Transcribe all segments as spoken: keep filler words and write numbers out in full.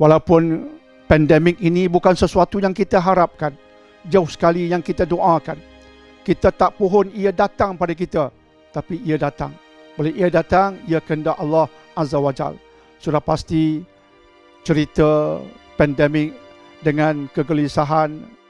Walaupun pandemik ini bukan sesuatu yang kita harapkan, jauh sekali yang kita doakan. Kita tak pohon ia datang pada kita, tapi ia datang. Bila ia datang, ia kehendak Allah Azza wa Jal. Sudah pasti cerita pandemik dengan kegelisahan,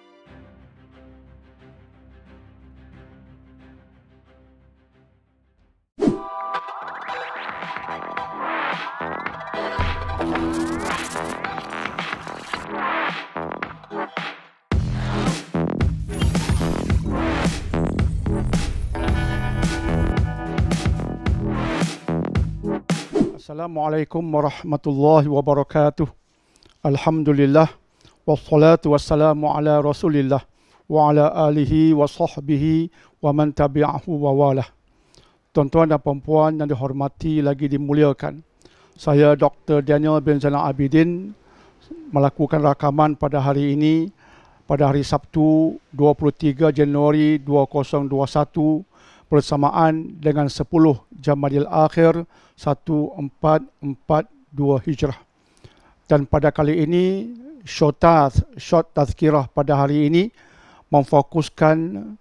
Assalamualaikum warahmatullahi wabarakatuh. Alhamdulillah wassalatu wassalamu ala Rasulillah wa ala alihi wa sahbihi wa man tabi'ahu wa walah. Tuan-tuan dan puan-puan yang dihormati lagi dimuliakan, saya Doktor Danial bin Zainal Abidin melakukan rakaman pada hari ini, pada hari Sabtu dua puluh tiga Januari dua ribu dua puluh satu bersamaan dengan sepuluh Jamadil Akhir seribu empat ratus empat puluh dua Hijrah. Dan pada kali ini SHOTAZ, Short Tazkirah pada hari ini memfokuskan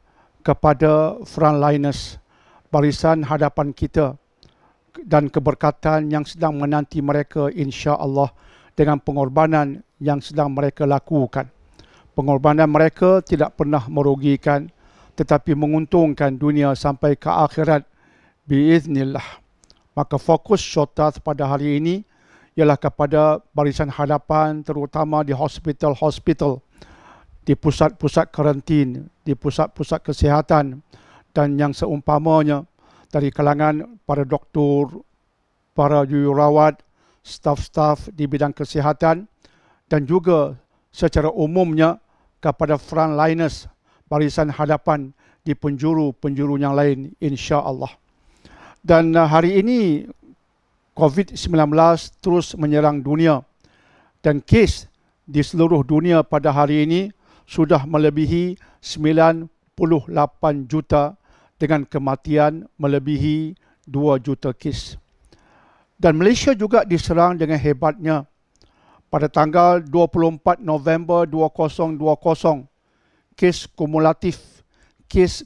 kepada frontliners, barisan hadapan kita, dan keberkatan yang sedang menanti mereka insya-Allah dengan pengorbanan yang sedang mereka lakukan. Pengorbanan mereka tidak pernah merugikan, tetapi menguntungkan dunia sampai ke akhirat biiznillah. Maka fokus SHOTAZ pada hari ini ialah kepada barisan hadapan, terutama di hospital-hospital, di pusat-pusat karantin, di pusat-pusat kesihatan, dan yang seumpamanya dari kalangan para doktor, para jururawat, staf-staf di bidang kesihatan, dan juga secara umumnya kepada frontliners, barisan hadapan di penjuru-penjuru yang lain insya-Allah. Dan hari ini COVID sembilan belas terus menyerang dunia, dan kes di seluruh dunia pada hari ini sudah melebihi sembilan puluh lapan juta dengan kematian melebihi dua juta kes. Dan Malaysia juga diserang dengan hebatnya. Pada tanggal dua puluh empat November dua ribu dua puluh, kes kumulatif, kes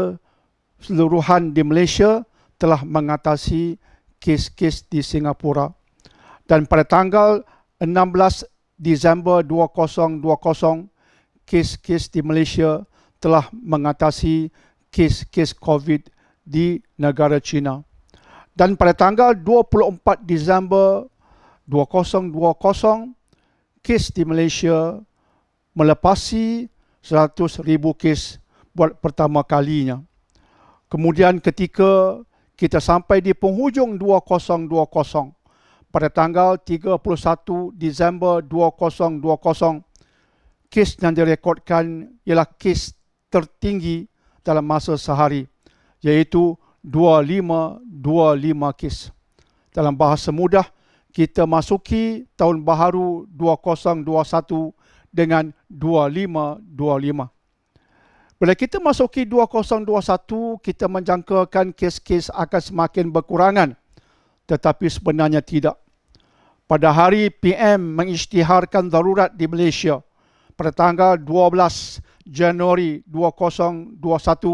keseluruhan di Malaysia telah mengatasi kes-kes di Singapura. Dan pada tanggal enam belas Disember dua ribu dua puluh, kes-kes di Malaysia telah mengatasi kes-kes COVID di negara China. Dan pada tanggal dua puluh empat Disember dua ribu dua puluh, kes di Malaysia melepasi seratus ribu kes buat pertama kalinya. Kemudian ketika kita sampai di penghujung dua ribu dua puluh, pada tanggal tiga puluh satu Disember dua ribu dua puluh, kes yang direkodkan ialah kes tertinggi dalam masa sehari, iaitu dua ribu lima ratus dua puluh lima kes. Dalam bahasa mudah, kita masuki tahun baharu dua ribu dua puluh satu dengan dua ribu lima ratus dua puluh lima. Bila kita masuki dua ribu dua puluh satu, kita menjangkakan kes-kes akan semakin berkurangan. Tetapi sebenarnya tidak. Pada hari P M mengisytiharkan darurat di Malaysia, pada tanggal dua belas Januari dua ribu dua puluh satu,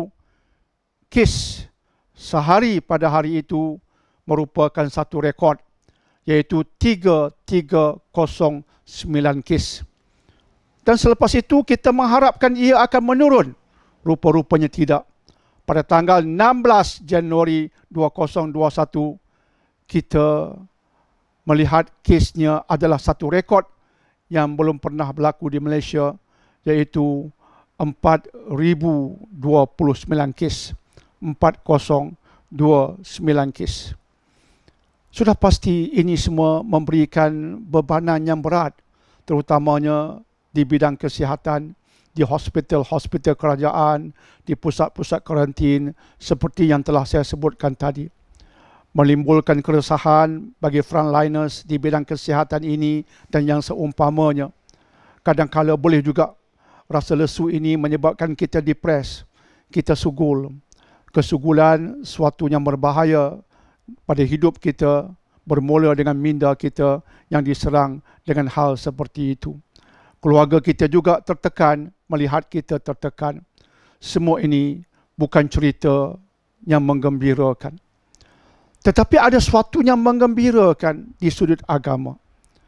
kes sehari pada hari itu merupakan satu rekod, iaitu tiga ribu tiga ratus sembilan kes. Dan selepas itu kita mengharapkan ia akan menurun. Rupa-rupanya tidak. Pada tanggal enam belas Januari dua ribu dua puluh satu, kita melihat kesnya adalah satu rekod yang belum pernah berlaku di Malaysia, iaitu empat ribu dua puluh sembilan kes. empat ribu dua puluh sembilan kes. Sudah pasti ini semua memberikan bebanan yang berat, terutamanya di bidang kesihatan, di hospital-hospital kerajaan, di pusat-pusat karantin seperti yang telah saya sebutkan tadi. Menimbulkan keresahan bagi frontliners di bidang kesihatan ini dan yang seumpamanya. Kadang-kala boleh juga rasa lesu ini menyebabkan kita depres, kita sugul. Kesugulan suatu yang berbahaya pada hidup kita, bermula dengan minda kita yang diserang dengan hal seperti itu. Keluarga kita juga tertekan, melihat kita tertekan. Semua ini bukan cerita yang menggembirakan. Tetapi ada sesuatu yang menggembirakan di sudut agama.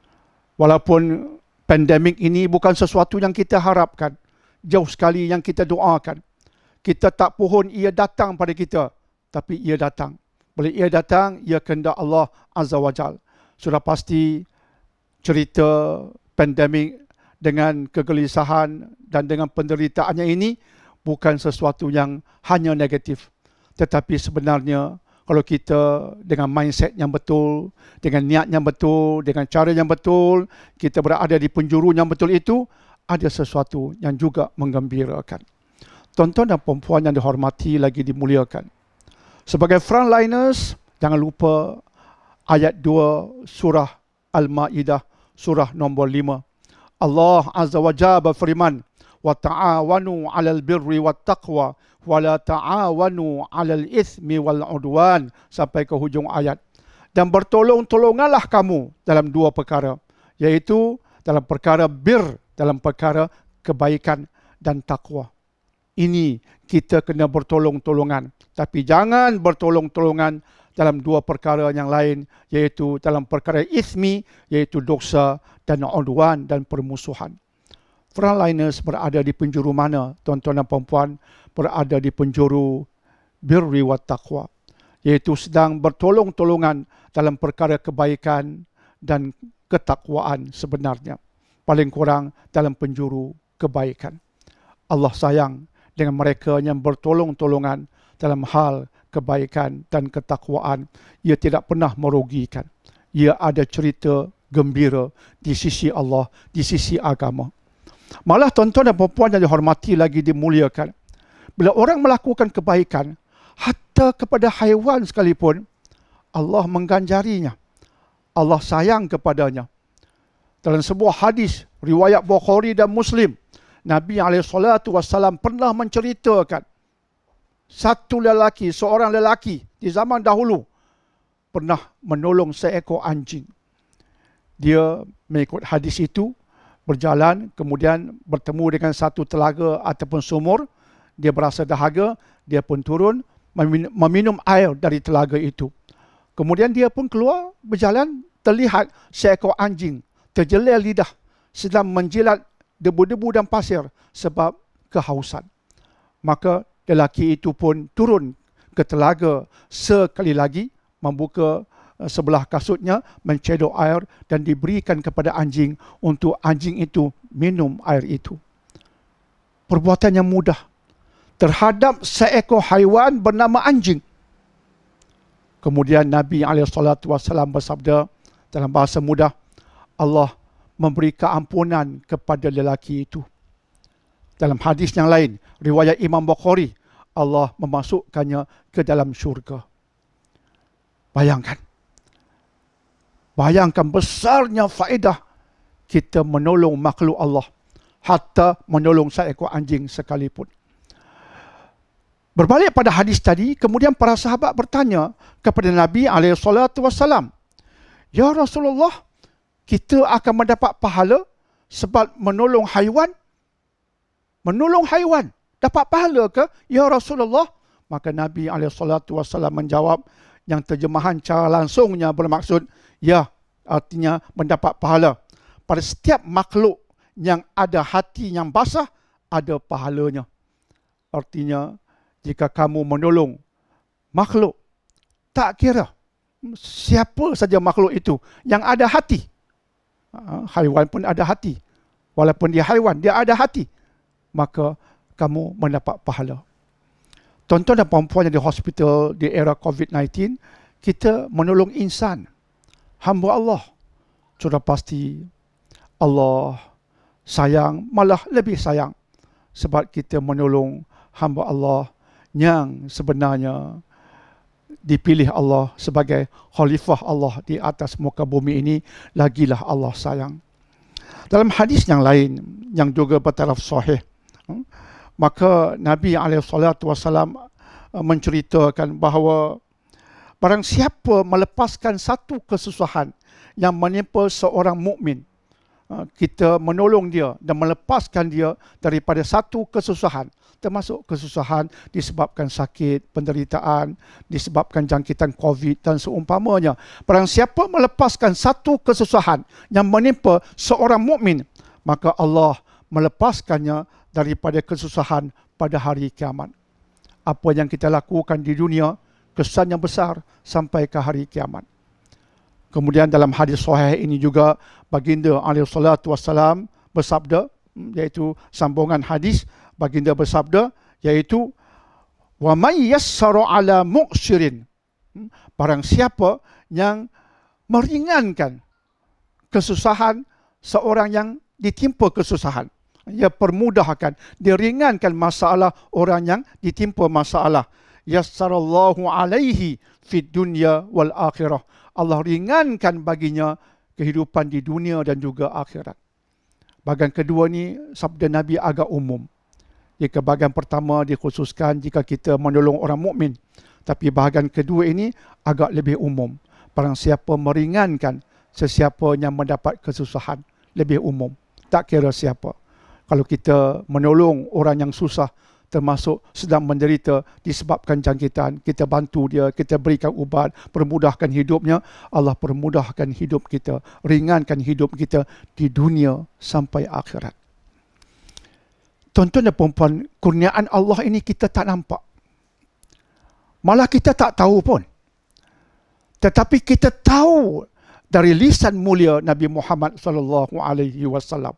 Walaupun pandemik ini bukan sesuatu yang kita harapkan, jauh sekali yang kita doakan. Kita tak pohon ia datang pada kita, tapi ia datang. Bila ia datang, ia kehendak Allah Azza wa Jal. Sudah pasti cerita pandemik dengan kegelisahan dan dengan penderitaannya ini bukan sesuatu yang hanya negatif. Tetapi sebenarnya kalau kita dengan mindset yang betul, dengan niat yang betul, dengan cara yang betul, kita berada di penjuru yang betul itu, ada sesuatu yang juga menggembirakan. Tuan-tuan dan puan yang dihormati lagi dimuliakan. Sebagai frontliners, jangan lupa ayat dua surah Al-Ma'idah, surah nombor lima. Allah Azza wa Jalla berfirman, wa ta'awanu 'alal birri wat taqwa wa la ta'awanu 'alal itsmi wal 'udwan, sampai ke hujung ayat. Dan bertolong-tolonganlah kamu dalam dua perkara, iaitu dalam perkara bir, dalam perkara kebaikan dan takwa. Ini kita kena bertolong-tolongan, tapi jangan bertolong-tolongan dalam dua perkara yang lain, iaitu dalam perkara ismi, iaitu dosa, dan udwan dan permusuhan. Frontliners berada di penjuru mana, tuan-tuan dan puan-puan? Berada di penjuru birri wa taqwa, iaitu sedang bertolong-tolongan dalam perkara kebaikan dan ketakwaan sebenarnya. Paling kurang dalam penjuru kebaikan. Allah sayang dengan mereka yang bertolong-tolongan dalam hal kebaikan dan ketakwaan. Ia tidak pernah merugikan. Ia ada cerita gembira di sisi Allah, di sisi agama. Malah tuan-tuan dan puan yang dihormati lagi dimuliakan, bila orang melakukan kebaikan, hatta kepada haiwan sekalipun, Allah mengganjarinya. Allah sayang kepadanya. Dalam sebuah hadis riwayat Bukhari dan Muslim, Nabi alaihi salatu wassalam pernah menceritakan satu lelaki, seorang lelaki di zaman dahulu pernah menolong seekor anjing. Dia mengikut hadis itu berjalan, kemudian bertemu dengan satu telaga ataupun sumur. Dia berasa dahaga, dia pun turun meminum air dari telaga itu. Kemudian dia pun keluar berjalan, terlihat seekor anjing terjelir lidah sedang menjilat debu-debu dan pasir sebab kehausan. Maka lelaki itu pun turun ke telaga sekali lagi, membuka sebelah kasutnya, mencedok air dan diberikan kepada anjing untuk anjing itu minum air itu. Perbuatan yang mudah terhadap seekor haiwan bernama anjing. Kemudian Nabi alaihi salatu wasallam bersabda dalam bahasa mudah, Allah memberi keampunan kepada lelaki itu. Dalam hadis yang lain, riwayat Imam Bukhari, Allah memasukkannya ke dalam syurga. Bayangkan. Bayangkan besarnya faedah kita menolong makhluk Allah, hatta menolong seekor anjing sekalipun. Berbalik pada hadis tadi, kemudian para sahabat bertanya kepada Nabi alaihi salatu wassalam, ya Rasulullah, kita akan mendapat pahala sebab menolong haiwan? Menolong haiwan dapat pahala ke, ya Rasulullah? Maka Nabi alaihi salatu wassalam menjawab, yang terjemahan cara langsungnya bermaksud, ya, artinya mendapat pahala. Pada setiap makhluk yang ada hati yang basah, ada pahalanya. Artinya, jika kamu menolong makhluk, tak kira siapa saja makhluk itu yang ada hati. Haiwan pun ada hati. Walaupun dia haiwan, dia ada hati. Maka kamu mendapat pahala. Tuan-tuan dan puan-puan yang di hospital di era covid sembilan belas, kita menolong insan, hamba Allah. Sudah pasti Allah sayang, malah lebih sayang, sebab kita menolong hamba Allah yang sebenarnya dipilih Allah sebagai khalifah Allah di atas muka bumi ini. Lagilah Allah sayang. Dalam hadis yang lain yang juga bertaraf sahih, maka Nabi alaihi salatu wasallam menceritakan bahawa barang siapa melepaskan satu kesusahan yang menimpa seorang mukmin, kita menolong dia dan melepaskan dia daripada satu kesusahan, termasuk kesusahan disebabkan sakit, penderitaan, disebabkan jangkitan COVID dan seumpamanya. Barang siapa melepaskan satu kesusahan yang menimpa seorang mukmin, maka Allah melepaskannya daripada kesusahan pada hari kiamat. Apa yang kita lakukan di dunia, kesan yang besar sampai ke hari kiamat. Kemudian dalam hadis sahih ini juga baginda alaihi salatu wassalam bersabda, iaitu sambungan hadis, baginda bersabda, iaitu wa may yassara ala mu'sirin, barang siapa yang meringankan kesusahan seorang yang ditimpa kesusahan, ia permudahkan, dia ringankan masalah orang yang ditimpa masalah. Yassarallahu alaihi fid dunya wal akhirah, Allah ringankan baginya kehidupan di dunia dan juga akhirat. Bahagian kedua ni sabda Nabi agak umum. Jika bahagian pertama dikhususkan jika kita menolong orang mukmin, tapi bahagian kedua ini agak lebih umum. Barang siapa meringankan sesiapa yang mendapat kesusahan, lebih umum, tak kira siapa. Kalau kita menolong orang yang susah, termasuk sedang menderita disebabkan jangkitan, kita bantu dia, kita berikan ubat, permudahkan hidupnya, Allah permudahkan hidup kita, ringankan hidup kita di dunia sampai akhirat. Tuan-tuan dan puan-puan, kurniaan Allah ini kita tak nampak. Malah kita tak tahu pun. Tetapi kita tahu dari lisan mulia Nabi Muhammad sallallahu alaihi wasallam.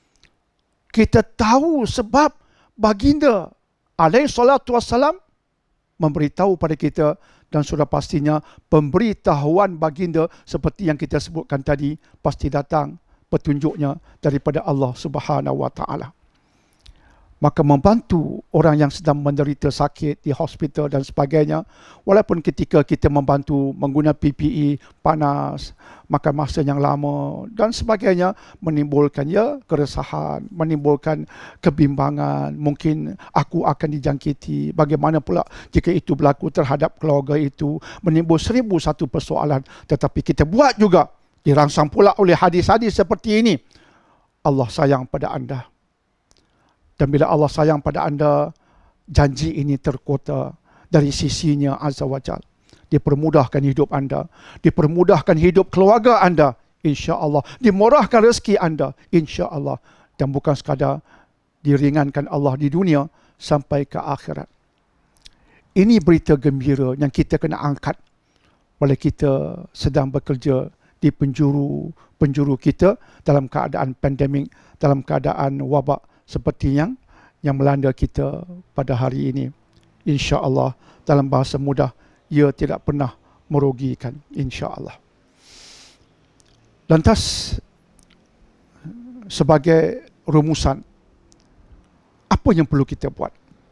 Kita tahu sebab baginda alaihi salatu wassalam memberitahu pada kita, dan sudah pastinya pemberitahuan baginda seperti yang kita sebutkan tadi pasti datang petunjuknya daripada Allah Subhanahu wa taala. Maka membantu orang yang sedang menderita sakit di hospital dan sebagainya, walaupun ketika kita membantu menggunakan P P E, panas, makan masa yang lama dan sebagainya, menimbulkan ya keresahan, menimbulkan kebimbangan, mungkin aku akan dijangkiti, bagaimana pula jika itu berlaku terhadap keluarga itu, menimbul seribu satu persoalan. Tetapi kita buat juga, dirangsang pula oleh hadis-hadis seperti ini, Allah sayang pada anda. Dan bila Allah sayang pada anda, janji ini terkota dari sisinya Azza wa Jal. Dipermudahkan hidup anda, dipermudahkan hidup keluarga anda, insya Allah. Dimurahkan rezeki anda, insya Allah. Dan bukan sekadar diringankan Allah di dunia sampai ke akhirat. Ini berita gembira yang kita kena angkat oleh kita sedang bekerja di penjuru-penjuru kita dalam keadaan pandemik, dalam keadaan wabak seperti yang yang melanda kita pada hari ini. Insya Allah, dalam bahasa mudah, ia tidak pernah merugikan, insya Allah. Lantas, sebagai rumusan, apa yang perlu kita buat?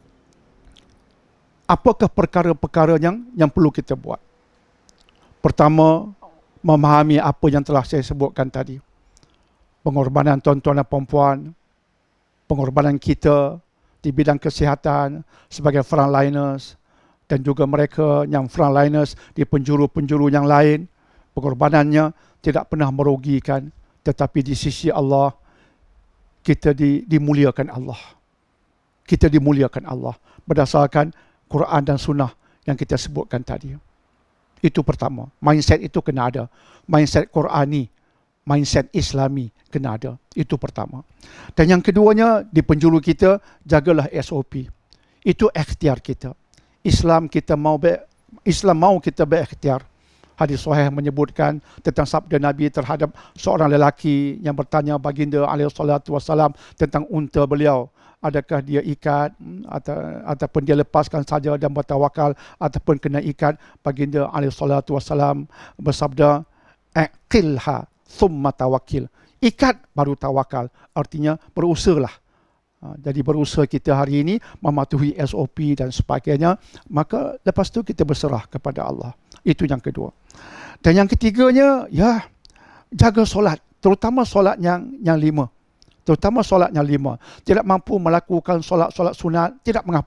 Apakah perkara-perkara yang yang perlu kita buat? Pertama, memahami apa yang telah saya sebutkan tadi. Pengorbanan tuan-tuan dan puan-puan, pengorbanan kita di bidang kesihatan sebagai frontliners, dan juga mereka yang frontliners di penjuru-penjuru yang lain, pengorbanannya tidak pernah merugikan, tetapi di sisi Allah kita di, dimuliakan Allah. Kita dimuliakan Allah berdasarkan Quran dan Sunnah yang kita sebutkan tadi. Itu pertama, mindset itu kena ada, mindset Qurani, mindset Islami kena ada. Itu pertama. Dan yang keduanya, di penjuru kita, jagalah S O P. Itu ikhtiar kita. Islam kita mau be, Islam mau kita berikhtiar. Hadis sahih menyebutkan tentang sabda Nabi terhadap seorang lelaki yang bertanya baginda alaihi salatu wassalam tentang unta beliau. Adakah dia ikat atau ataupun dia lepaskan saja dan bertawakal ataupun kena ikat? Baginda alaihi salatu wassalam bersabda, "Aqilha thumma tawakkil." Ikat baru tawakal. Artinya berusahalah. Jadi berusaha kita hari ini mematuhi S O P dan sebagainya, maka lepas tu kita berserah kepada Allah. Itu yang kedua. Dan yang ketiganya, ya, jaga solat, terutama solat yang yang lima. Terutama solat yang lima. Tidak mampu melakukan solat-solat sunat, tidak mengapa.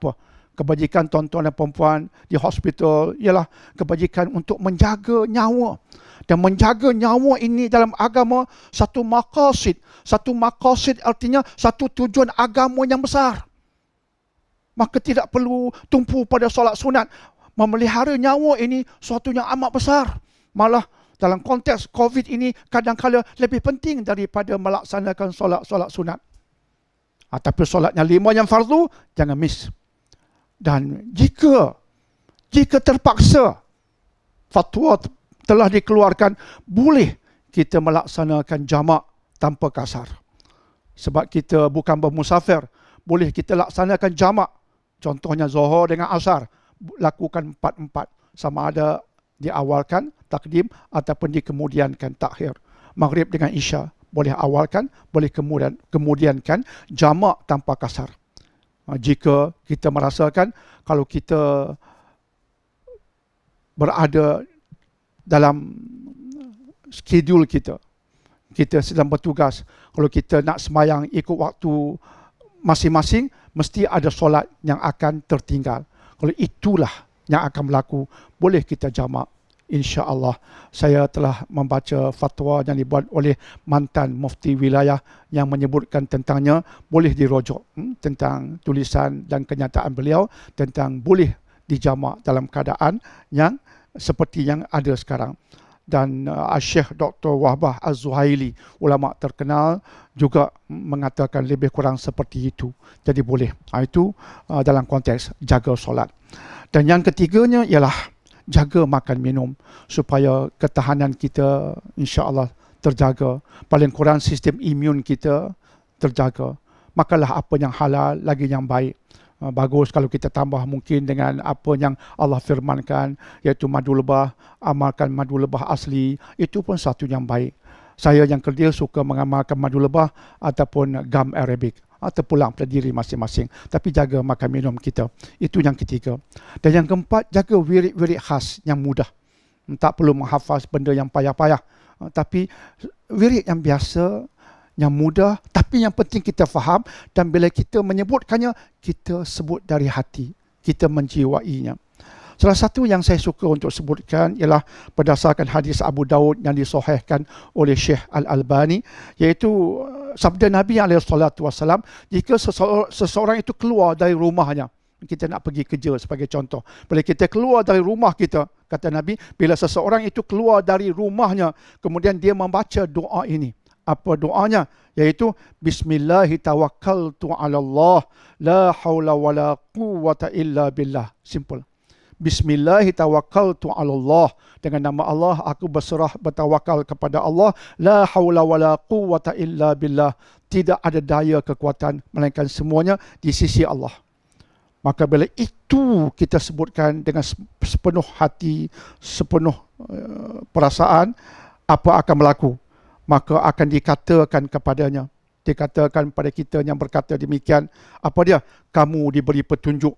Kebajikan tuan-tuan dan perempuan di hospital ialah kebajikan untuk menjaga nyawa. Dan menjaga nyawa ini dalam agama satu maqasid. Satu maqasid artinya satu tujuan agama yang besar. Maka tidak perlu tumpu pada solat sunat. Memelihara nyawa ini suatu yang amat besar. Malah dalam konteks COVID ini kadang-kadang lebih penting daripada melaksanakan solat-solat sunat. Ha, tapi solatnya lima yang fardu, jangan miss. Dan jika jika terpaksa fatwa telah dikeluarkan, boleh kita melaksanakan jamak tanpa kasar. Sebab kita bukan bermusafir, boleh kita laksanakan jamak. Contohnya Zuhur dengan Asar, lakukan empat-empat. Sama ada diawalkan, takdim, ataupun dikemudiankan, takhir. Maghrib dengan Isya, boleh awalkan, boleh kemudian kemudiankan, jamak tanpa kasar. Jika kita merasakan kalau kita berada dalam skedul kita, kita sedang bertugas, kalau kita nak semayang ikut waktu masing-masing, mesti ada solat yang akan tertinggal. Kalau itulah yang akan berlaku, boleh kita jamak. InsyaAllah, saya telah membaca fatwa yang dibuat oleh mantan mufti wilayah yang menyebutkan tentangnya, boleh dirujuk hmm, tentang tulisan dan kenyataan beliau tentang boleh dijamak dalam keadaan yang seperti yang ada sekarang. Dan uh, Syekh Doktor Wahbah Az-Zuhaili, ulama terkenal, juga mengatakan lebih kurang seperti itu. Jadi boleh. Ha, itu uh, dalam konteks jaga solat. Dan yang ketiganya ialah jaga makan minum supaya ketahanan kita insya-Allah terjaga. Paling kurang sistem imun kita terjaga. Makalah apa yang halal lagi yang baik. Bagus kalau kita tambah mungkin dengan apa yang Allah firmankan, iaitu madu lebah, amalkan madu lebah asli, itu pun satu yang baik. Saya yang kerja suka mengamalkan madu lebah ataupun gam Arabic. Terpulang pada diri masing-masing. Tapi jaga makan minum kita. Itu yang ketiga. Dan yang keempat, jaga wirid-wirid khas yang mudah. Tak perlu menghafaz benda yang payah-payah. Tapi wirid yang biasa, yang mudah, tapi yang penting kita faham, dan bila kita menyebutkannya, kita sebut dari hati, kita menjiwainya. Salah satu yang saya suka untuk sebutkan ialah berdasarkan hadis Abu Daud yang disahihkan oleh Syekh Al-Albani, iaitu sabda Nabi alaihi salatu wasallam, jika seseorang itu keluar dari rumahnya, kita nak pergi kerja sebagai contoh, bila kita keluar dari rumah kita, kata Nabi, bila seseorang itu keluar dari rumahnya, kemudian dia membaca doa ini. Apa doanya? Iaitu Bismillahi tawakkaltu ala Allah, la hawla wa la quwwata illa billah. Simple. Bismillahi tawakkaltu ala Allah. Dengan nama Allah aku berserah bertawakal kepada Allah. La hawla wa la quwwata illa billah. Tidak ada daya kekuatan melainkan semuanya di sisi Allah. Maka bila itu kita sebutkan dengan sepenuh hati, sepenuh uh, perasaan, apa akan berlaku? Maka akan dikatakan kepadanya, dikatakan pada kita yang berkata demikian, apa dia? Kamu diberi petunjuk,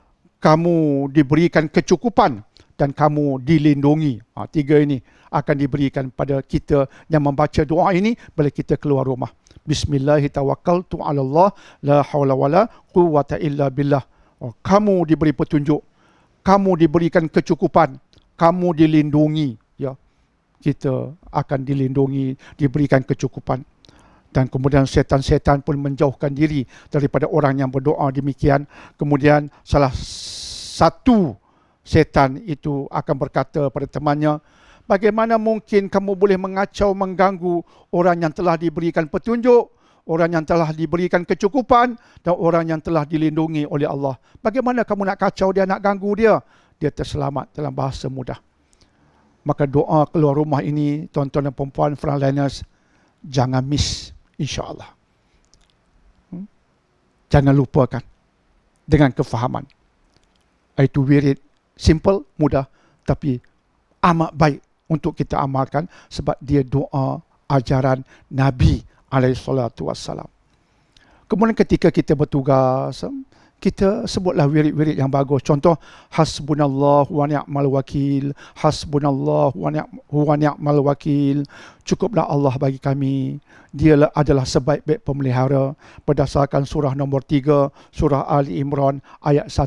kamu diberikan kecukupan, dan kamu dilindungi. Ha, tiga ini akan diberikan pada kita yang membaca doa ini bila kita keluar rumah. Bismillahirrahmanirrahim, ala Allah, la hawla wa la quwwata illa billah. Oh, kamu diberi petunjuk, kamu diberikan kecukupan, kamu dilindungi. Ya, kita akan dilindungi, diberikan kecukupan. Dan kemudian setan-setan pun menjauhkan diri daripada orang yang berdoa demikian. Kemudian salah satu setan itu akan berkata pada temannya, bagaimana mungkin kamu boleh mengacau, mengganggu orang yang telah diberikan petunjuk, orang yang telah diberikan kecukupan, dan orang yang telah dilindungi oleh Allah. Bagaimana kamu nak kacau dia, nak ganggu dia? Dia terselamat dalam bahasa mudah. Maka doa keluar rumah ini, tuan-tuan dan perempuan frontliners, jangan miss, insya-Allah. Hmm? Jangan lupakan dengan kefahaman. Itu wirid simple, mudah, tapi amat baik untuk kita amalkan sebab dia doa ajaran Nabi alaihi salatu wassalam. Kemudian ketika kita bertugas, kita sebutlah wirid-wirid yang bagus. Contoh, hasbunallah wa ni'mal wakil, hasbunallah wa ni'mal wakil. Cukuplah Allah bagi kami, dia adalah sebaik-baik pemelihara. Berdasarkan surah nombor tiga, surah Ali Imran ayat satu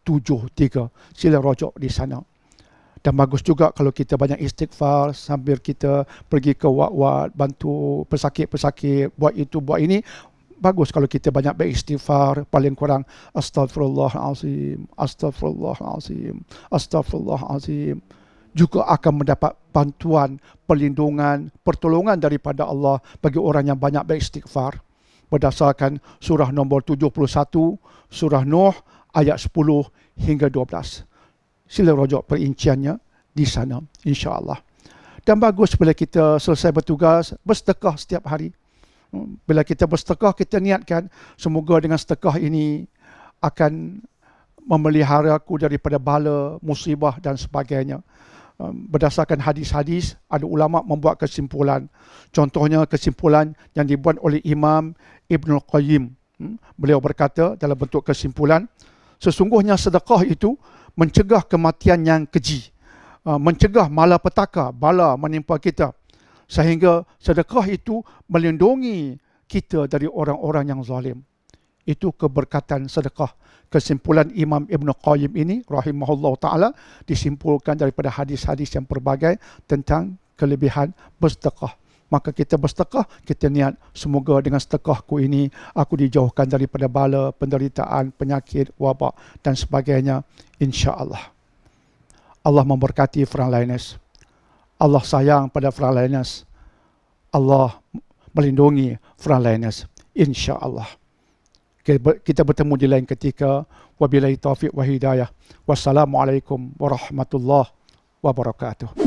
tujuh tiga. Sila rujuk di sana. Dan bagus juga kalau kita banyak istighfar sambil kita pergi ke wad-wad, bantu pesakit-pesakit, buat itu, buat ini. Bagus kalau kita banyak beristighfar, paling kurang Astaghfirullahalazim, Astaghfirullahalazim, Astaghfirullahalazim. Juga akan mendapat bantuan, perlindungan, pertolongan daripada Allah bagi orang yang banyak beristighfar. Berdasarkan surah nombor tujuh puluh satu, surah Nuh, ayat sepuluh hingga dua belas. Sila rujuk perinciannya di sana, insya-Allah. Dan bagus bila kita selesai bertugas, bersedekah setiap hari. Bila kita bersedekah, kita niatkan semoga dengan sedekah ini akan memelihara aku daripada bala, musibah dan sebagainya. Berdasarkan hadis-hadis, ada ulama membuat kesimpulan. Contohnya kesimpulan yang dibuat oleh Imam Ibnul Qayyim. Beliau berkata dalam bentuk kesimpulan, sesungguhnya sedekah itu mencegah kematian yang keji, mencegah malapetaka, bala menimpa kita, sehingga sedekah itu melindungi kita dari orang-orang yang zalim. Itu keberkatan sedekah. Kesimpulan Imam Ibn Qayyim ini rahimahullah ta'ala disimpulkan daripada hadis-hadis yang berbagai tentang kelebihan bersedekah. Maka kita bersedekah, kita niat semoga dengan sedekahku ini aku dijauhkan daripada bala, penderitaan, penyakit, wabak dan sebagainya, insya-Allah. Allah memberkati Frontliners. Allah sayang pada Frontliners. Allah melindungi Frontliners, insya-Allah. Kita bertemu di lain ketika. Wabillahi taufiq wa hidayah. Wassalamualaikum warahmatullahi wabarakatuh.